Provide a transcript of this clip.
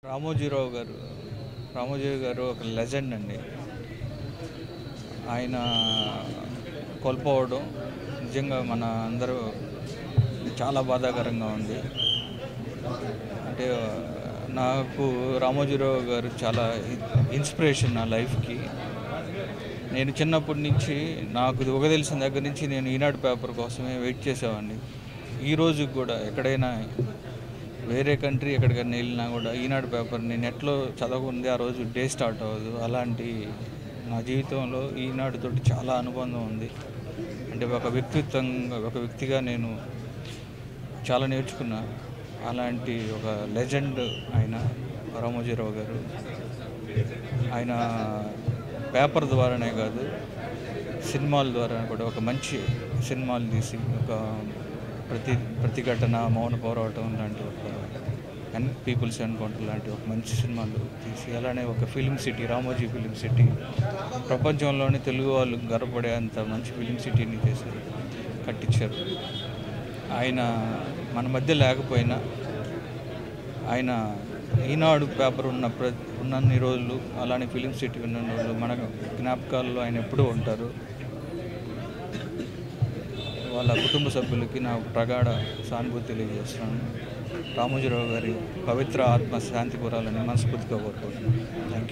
రామోజీరావు గారు రామోజీరావు గారు ఒక లెజెండ్ అండి. ఆయన కోల్పోవడం నిజంగా మన అందరూ చాలా బాధాకరంగా ఉంది. అంటే నాకు రామోజీరావు గారు చాలా ఇన్స్పిరేషన్ నా లైఫ్కి. నేను చిన్నప్పటి నుంచి నాకు ఒక తెలిసిన దగ్గర నుంచి నేను ఈనాడు పేపర్ కోసమే వెయిట్ చేసేవాడిని. ఈ రోజుకి కూడా ఎక్కడైనా వేరే కంట్రీ ఎక్కడికైనా వెళ్ళినా కూడా ఈనాడు పేపర్ని నెట్లో చదవకుంది ఆ రోజు డే స్టార్ట్ అవ్వదు. అలాంటి నా జీవితంలో ఈనాడుతో చాలా అనుబంధం ఉంది. అంటే ఒక వ్యక్తిగా నేను చాలా నేర్చుకున్నా. అలాంటి ఒక లెజెండ్ ఆయన రామోజీరావు గారు. ఆయన పేపర్ ద్వారానే కాదు, సినిమాల ద్వారా కూడా ఒక మంచి సినిమాలు తీసి ఒక ప్రతిఘటన, మౌన పోరాటం లాంటి ఒక పీపుల్స్ ఎన్కౌంటర్ లాంటి ఒక మంచి సినిమాలు తీసి, అలానే ఒక film city, Ramoji film city, ప్రపంచంలోనే తెలుగు వాళ్ళు గర్వపడే అంత మంచి ఫిలిం సిటీని చేసి కట్టించారు. ఆయన మన మధ్య లేకపోయినా ఆయన ఈనాడు పేపర్ ఉన్నన్ని రోజులు, అలానే ఫిలిం సిటీ ఉన్న రోజులు మన జ్ఞాపకాల్లో ఆయన ఎప్పుడూ ఉంటారు. వాళ్ళ కుటుంబ సభ్యులకి నా ప్రగాఢ సానుభూతి తెలియజేస్తున్నాను. రామోజీరావు గారి పవిత్ర ఆత్మ శాంతి కోరాలని మనస్ఫూర్తిగా కోరుకుంటున్నాను. Thank you.